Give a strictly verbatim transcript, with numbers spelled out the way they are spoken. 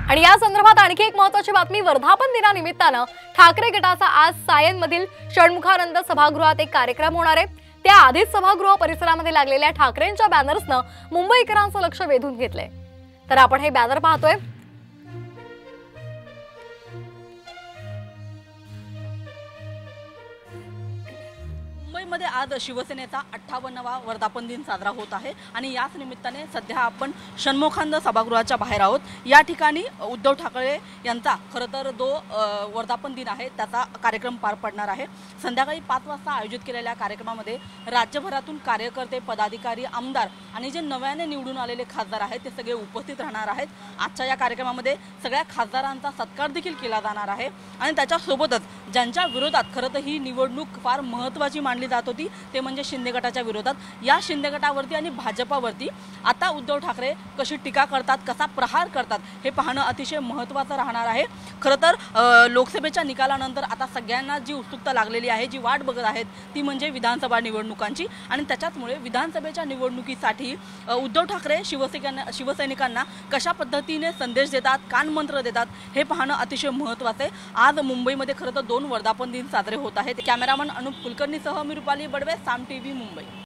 आणि या संदर्भात आणखी एक महत्त्वाची बातमी, वर्धापन दिनानिमित्तानं ठाकरे गटाचा आज सायनमधील षण्मुखानंद सभागृहात एक कार्यक्रम होणार आहे। त्याआधीच सभागृह परिसरामध्ये लागलेल्या ठाकरेंच्या बॅनर्सनं मुंबईकरांचं लक्ष वेधून घेतलंय। तर आपण हे बॅनर पाहतोय। मुंबईमध्ये आज शिवसेनेचा अठ्ठावन्नावा वर्धापन दिन साजरा होत आहे आणि याच निमित्ताने सध्या आपण षण्मुखानंद सभागृहाच्या बाहेर आहोत। या ठिकाणी उद्धव ठाकरे यांचा खरं तर जो वर्धापन दिन आहे त्याचा कार्यक्रम पार पडणार आहे। संध्याकाळी पाच वाजता आयोजित केलेल्या कार्यक्रमामध्ये राज्यभरातून कार्यकर्ते, पदाधिकारी, आमदार आणि जे नव्याने निवडून आलेले खासदार आहेत ते सगळे उपस्थित राहणार आहेत। आजच्या या कार्यक्रमामध्ये सगळ्या खासदारांचा सत्कार देखील केला जाणार आहे आणि त्याच्यासोबतच ज्यांच्या विरोधात खरं तर ही निवडणूक फार महत्त्वाची मानली जात होती ते म्हणजे शिंदे गटाच्या विरोधात, या शिंदे गटावरती आणि भाजपावरती आता उद्धव ठाकरे कशी टीका करतात, कसा प्रहार करतात हे पाहणं अतिशय महत्त्वाचं राहणार आहे। खरं तर लोकसभेच्या निकालानंतर आता सगळ्यांना जी उत्सुकता लागलेली आहे, जी वाट बघत आहेत ती म्हणजे विधानसभा निवडणुकांची आणि त्याच्यामुळे विधानसभेच्या निवडणुकीसाठी उद्धव ठाकरे शिवसैनिकांना शिवसैनिकांना कशा पद्धतीने संदेश देतात, कानमंत्र देतात हे पाहणं अतिशय महत्त्वाचं आहे। आज मुंबईमध्ये खरं तर दोन वर्धापन दिन साजरे होत आहेत। कॅमेरामन अनुप कुलकर्णीसह मी रुपाली बडवे, साम टीव्ही, मुंबई।